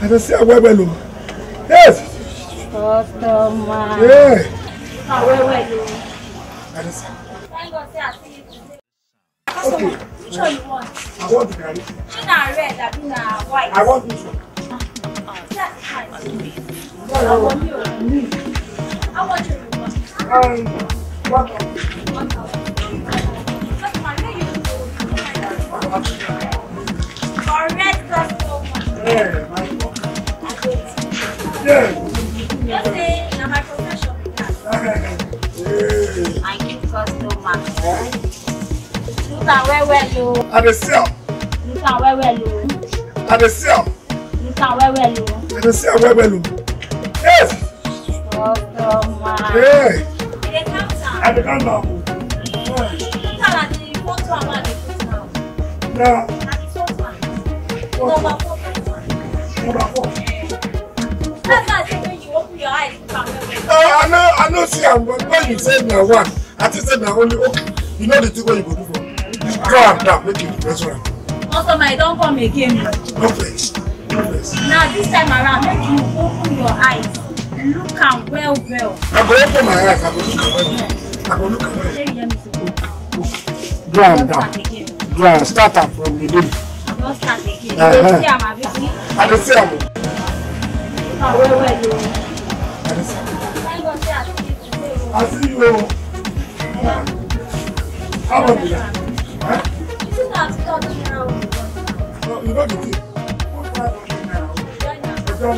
I don't see a well. Yes. Customer. Yeah. Well. I don't see. Thank God, say I see you today. Okay. Which one you want? I want the garlic. She na red, I be na white. I want this one. That's fine. I want you. How much you want? 1,000. 1,000. Customer, where you go? Correct customer. Yeah, my God. Yeah. Just say, na my profession be that. Yeah. I give customer. Look at well, you. I dey sell. Look at well, you. I dey sell. Look at well, you. I dey sell well. Yes. Customer. Yeah. They count down. I dey count now. Look at the photo and what they put now. Now, And the photo. Number 4. number 4. That's why I say when you open your eyes, look at well. I know see am, but when you say na one, I think say na only okay. You know the thing what you go do for. You draw am down, make it restaurant. Customer, I don't come again. No place. No place. Now this time around, make you open your eyes. Look am well. I go open my eyes, I go look at well. I go look at well. Say you hear me say, Draw am don't down. start again. Draw am, start am from the middle. Don't start again. You Uh-huh. dey see am abi? I dey see am. Look am well. I dey see am. Thank God say I see you today. I see you. How much is that? Huh? This is not 2,000 naira. No, you know the thing. 1,500 naira. The drum.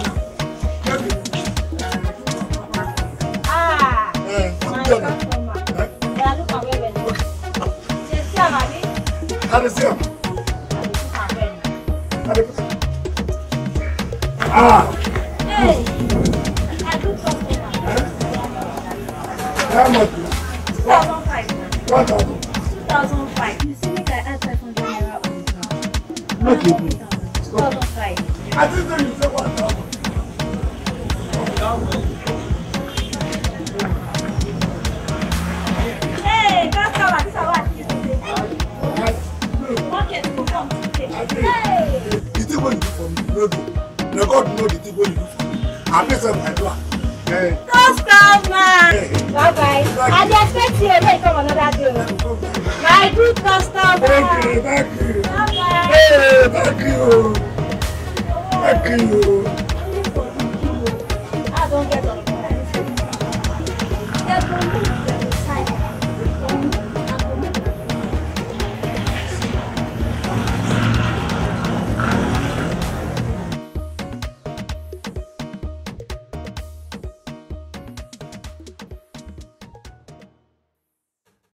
Ah, my I'm customer. done. Yeah, look am well. You see am abi? I dey see am. Look am well. I dey see am. Ah. Hey, I do customer. How much? 2,500. 1,000. 2,500. You see, make I add 500 naira on it now. No give me. 2,500. I think that you say 1,000. Hey, customer, this is what I see today. Market will come today. Hey, The thing what you do for me, you know do. Now God know the thing what you do for me. I make some I do. customer. Bye-bye. I dey expect you to come another day. My good customer. Thank you. Bye-bye. Hey, thank you. I don't get